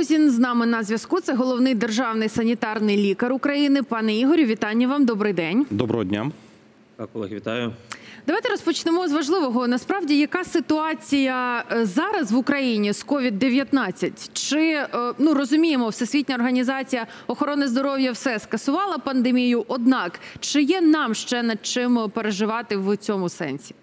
Рогозін з нами на зв'язку. Це головний державний санітарний лікар України. Пане Ігорю, вітання вам. Добрий день. Доброго дня. Так, колеги, вітаю. Давайте розпочнемо з важливого. Насправді, яка ситуація зараз в Україні з COVID-19? Чи, розуміємо, Всесвітня організація охорони здоров'я все скасувала пандемію, однак, чи є нам ще над чим переживати в цьому сенсі?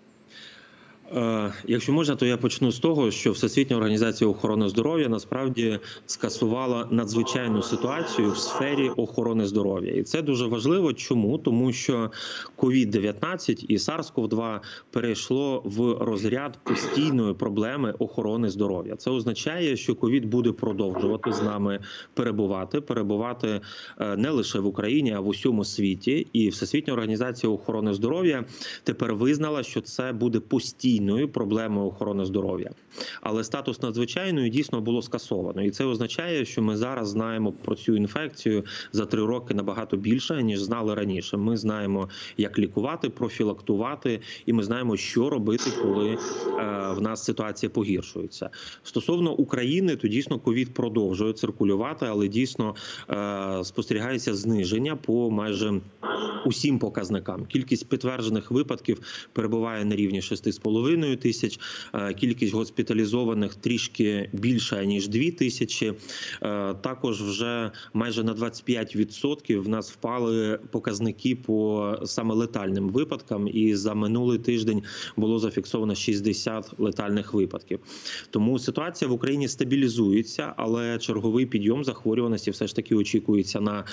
Якщо можна, то я почну з того, що Всесвітня організація охорони здоров'я насправді скасувала надзвичайну ситуацію в сфері охорони здоров'я. І це дуже важливо. Чому? Тому що COVID-19 і SARS-CoV-2 перейшло в розряд постійної проблеми охорони здоров'я. Це означає, що COVID буде продовжувати з нами перебувати не лише в Україні, а в усьому світі. І Всесвітня організація охорони здоров'я тепер визнала, що це буде постійною проблемою охорони здоров'я. Але статус надзвичайної дійсно було скасовано. І це означає, що ми зараз знаємо про цю інфекцію за 3 роки набагато більше, ніж знали раніше. Ми знаємо, як лікувати, профілактувати, і ми знаємо, що робити, коли в нас ситуація погіршується. Стосовно України, то дійсно ковід продовжує циркулювати, але дійсно спостерігається зниження по майже усім показникам. Кількість підтверджених випадків перебуває на рівні 6,5 тисяч, кількість госпіталізованих трішки більша, ніж 2 тисячі. Також вже майже на 25% в нас впали показники по саме летальним випадкам, і за минулий тиждень було зафіксовано 60 летальних випадків. Тому ситуація в Україні стабілізується, але черговий підйом захворюваності все ж таки очікується на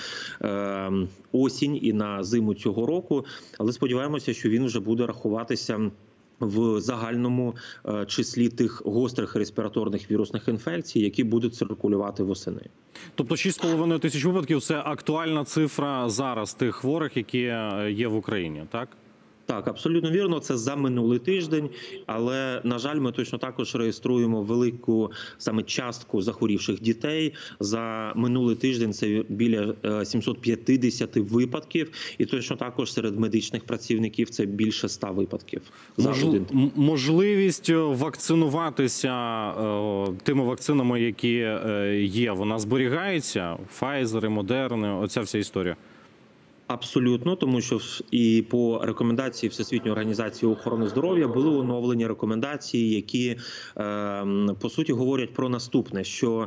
осінь і на зиму цього року, але сподіваємося, що він вже буде рахуватися в загальному числі тих гострих респіраторних вірусних інфекцій, які будуть циркулювати восени. Тобто 6,5 тисяч випадків – це актуальна цифра зараз тих хворих, які є в Україні, так? Так, абсолютно вірно, це за минулий тиждень, але, на жаль, ми точно також реєструємо велику саме частку захворівших дітей. За минулий тиждень це біля 750 випадків, і точно також серед медичних працівників це більше 100 випадків. Можливість вакцинуватися тими вакцинами, які є, вона зберігається? Pfizer, Moderna, оця вся історія? Абсолютно, тому що і по рекомендації Всесвітньої організації охорони здоров'я були оновлені рекомендації, які, по суті, говорять про наступне, що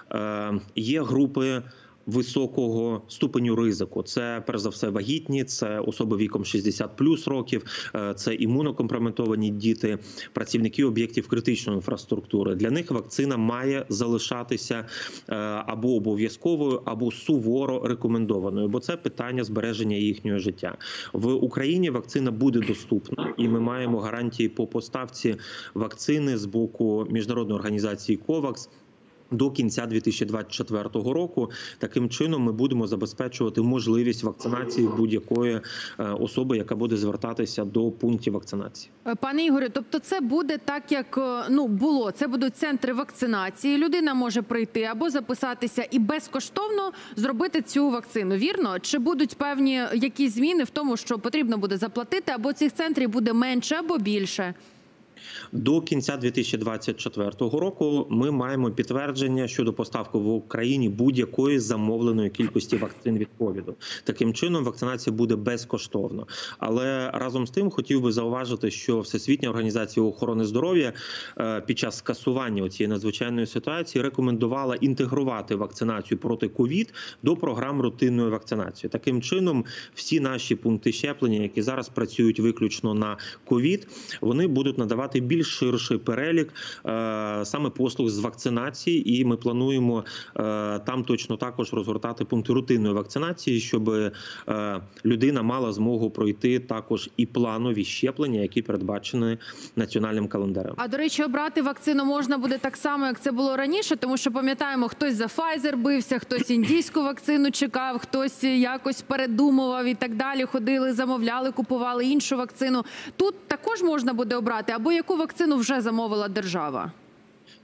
є групи високого ступеню ризику. Це, перш за все, вагітні, це особи віком 60+ років, це імунокомпрометовані діти, працівники об'єктів критичної інфраструктури. Для них вакцина має залишатися або обов'язковою, або суворо рекомендованою, бо це питання збереження їхнього життя. В Україні вакцина буде доступна, і ми маємо гарантії по поставці вакцини з боку міжнародної організації COVAX до кінця 2024 року. Таким чином ми будемо забезпечувати можливість вакцинації будь-якої особи, яка буде звертатися до пунктів вакцинації. Пане Ігорю, тобто це буде так, як було. Це будуть центри вакцинації. Людина може прийти або записатися і безкоштовно зробити цю вакцину. Вірно? Чи будуть певні якісь зміни в тому, що потрібно буде заплатити, або цих центрів буде менше або більше? До кінця 2024 року ми маємо підтвердження щодо поставки в Україні будь-якої замовленої кількості вакцин від ковіду. Таким чином, вакцинація буде безкоштовно. Але разом з тим хотів би зауважити, що Всесвітня організація охорони здоров'я під час скасування цієї надзвичайної ситуації рекомендувала інтегрувати вакцинацію проти ковід до програм рутинної вакцинації. Таким чином, всі наші пункти щеплення, які зараз працюють виключно на ковід, вони будуть надавати більш ширший перелік саме послуг з вакцинації, і ми плануємо там точно також розгортати пункти рутинної вакцинації, щоб людина мала змогу пройти також і планові щеплення, які передбачені національним календарем. А, до речі, обрати вакцину можна буде так само, як це було раніше, тому що, пам'ятаємо, хтось за Pfizer бився, хтось індійську вакцину чекав, хтось якось передумував і так далі, ходили, замовляли, купували іншу вакцину. Тут також можна буде обрати, або яку вакцину вже замовила держава?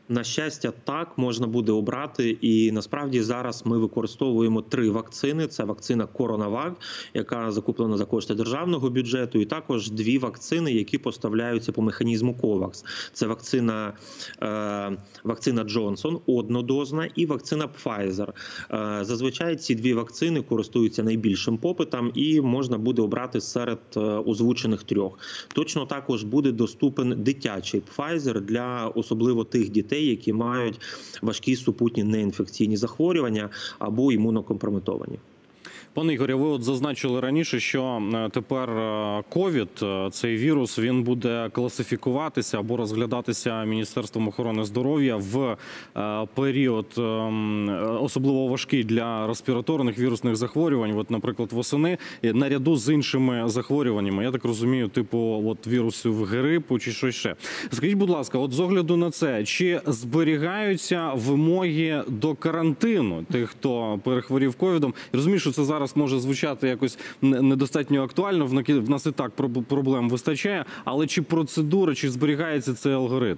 На щастя, так, можна буде обрати. І насправді зараз ми використовуємо 3 вакцини. Це вакцина CoronaVac, яка закуплена за кошти державного бюджету, і також 2 вакцини, які поставляються по механізму COVAX. Це вакцина Johnson, однодозна, і вакцина Pfizer. Зазвичай ці 2 вакцини користуються найбільшим попитом і можна буде обрати серед озвучених 3. Точно також буде доступен дитячий Pfizer для особливо тих дітей, які мають важкі супутні неінфекційні захворювання або імунокомпрометовані. Пане Ігорі, ви от зазначили раніше, що тепер ковід, цей вірус, він буде класифікуватися або розглядатися Міністерством охорони здоров'я в період особливо важкий для респіраторних вірусних захворювань, от, наприклад, восени, наряду з іншими захворюваннями. Я так розумію, типу от вірусів грипу чи щось ще. Скажіть, будь ласка, от з огляду на це, чи зберігаються вимоги до карантину тих, хто перехворів ковідом? Я розумію, що це зараз може звучати якось недостатньо актуально, в нас і так проблем вистачає, але чи процедура, чи зберігається цей алгоритм?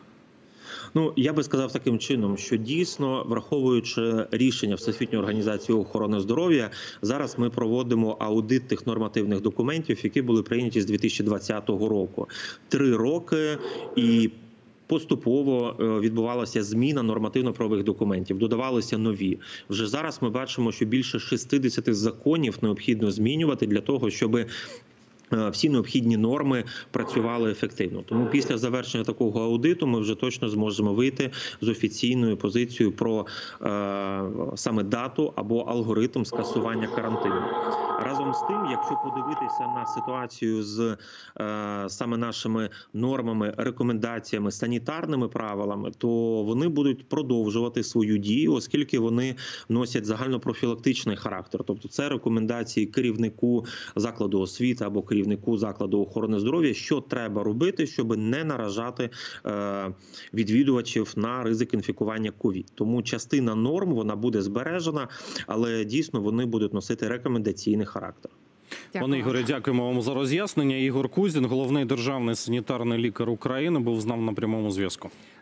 Ну, я би сказав таким чином, що дійсно, враховуючи рішення Всесвітньої організації охорони здоров'я, зараз ми проводимо аудит тих нормативних документів, які були прийняті з 2020 року. 3 роки і поступово відбувалася зміна нормативно-правових документів, додавалися нові. Вже зараз ми бачимо, що більше 60 законів необхідно змінювати для того, щоб всі необхідні норми працювали ефективно. Тому після завершення такого аудиту ми вже точно зможемо вийти з офіційною позицією про саме дату або алгоритм скасування карантину. Разом з тим, якщо подивитися на ситуацію з саме нашими нормами, рекомендаціями, санітарними правилами, то вони будуть продовжувати свою дію, оскільки вони носять загальнопрофілактичний характер. Тобто це рекомендації керівнику закладу освіти або керівнику закладу охорони здоров'я, що треба робити, щоб не наражати відвідувачів на ризик інфікування ковід. Тому частина норм, вона буде збережена, але дійсно вони будуть носити рекомендаційний характер. Пане Ігорі, дякуємо вам за роз'яснення. Ігор Кузін, головний державний санітарний лікар України, був з нами на прямому зв'язку.